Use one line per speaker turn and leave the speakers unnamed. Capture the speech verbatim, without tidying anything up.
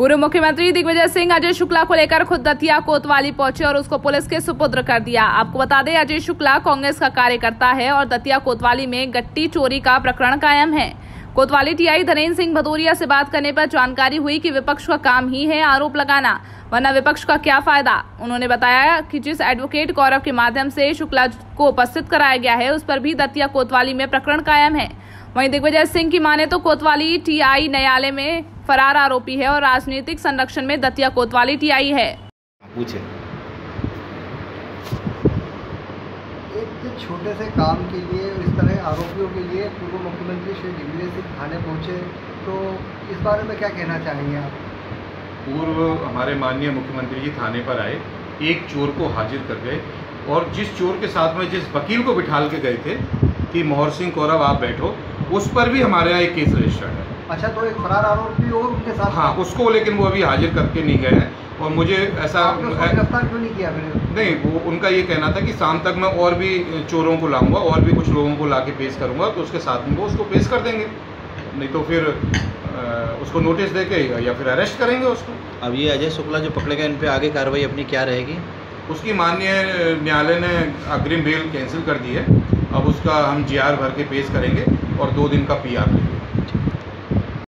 पूर्व मुख्यमंत्री दिग्विजय सिंह अजय शुक्ला को लेकर खुद दतिया कोतवाली पहुंचे और उसको पुलिस के सुपुर्द कर दिया। आपको बता दें, अजय शुक्ला कांग्रेस का कार्यकर्ता है और दतिया कोतवाली में गट्टी चोरी का प्रकरण कायम है। कोतवाली टीआई धनेन्द्र सिंह भदौरिया से बात करने पर जानकारी हुई कि विपक्ष का काम ही है आरोप लगाना, वरना विपक्ष का क्या फायदा। उन्होंने बताया कि जिस एडवोकेट गौरव के माध्यम से शुक्ला को उपस्थित कराया गया है, उस पर भी दतिया कोतवाली में प्रकरण कायम है। वहीं दिग्विजय सिंह की माने तो कोतवाली टीआई न्यायालय में फरार आरोपी है और राजनीतिक संरक्षण में दतिया कोतवाली टीआई है।
पूछे
एक छोटे से काम के लिए इस तरह आरोपियों के लिए पूर्व मुख्यमंत्री श्री दिग्विजय सिंह थाने पहुंचे, तो इस बारे में क्या कहना चाहेंगे आप?
पूर्व हमारे माननीय मुख्यमंत्री जी थाने पर आए, एक चोर को हाजिर कर गए और जिस चोर के साथ में जिस वकील को बिठाल के गए थे कि मोहर सिंह कौरव आप बैठो, उस पर भी हमारे यहाँ एक केस रजिस्टर्ड है।
अच्छा, तो एक फरार आरोपी और उनके साथ?
हाँ, उसको लेकिन वो अभी हाजिर करके नहीं गए हैं और मुझे ऐसा
गिरफ्तार क्यों नहीं किया फिर?
नहीं, वो उनका ये कहना था कि शाम तक मैं और भी चोरों को लाऊंगा और भी कुछ लोगों को ला के पेश करूंगा, तो उसके साथ में वो उसको पेश कर देंगे, नहीं तो फिर उसको नोटिस दे के या फिर अरेस्ट करेंगे उसको।
अब ये अजय शुक्ला जो पकड़े गए, इन पे आगे कार्रवाई अपनी क्या रहेगी?
उसकी माननीय न्यायालय ने अग्रिम बेल कैंसिल कर दी है। अब उसका हम जी आर भर के पेश करेंगे और दो दिन का पी आर लेंगे।